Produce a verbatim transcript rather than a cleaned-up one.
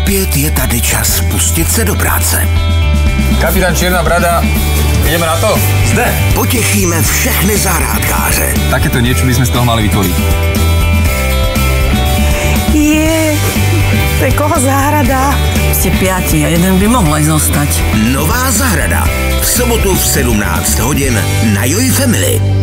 Opět je tady čas pustit se do práce. Kapitán Čierna brada, ideme na to? Zde. Potěšíme všechny zahrádkáře. Takéto niečo by sme z toho mali vytvoriť. Je, to je koho záhrada? Ste piati a jeden by mohol aj zostať. Nová zahrada. V sobotu v sedmnáct hodin na Joy Family.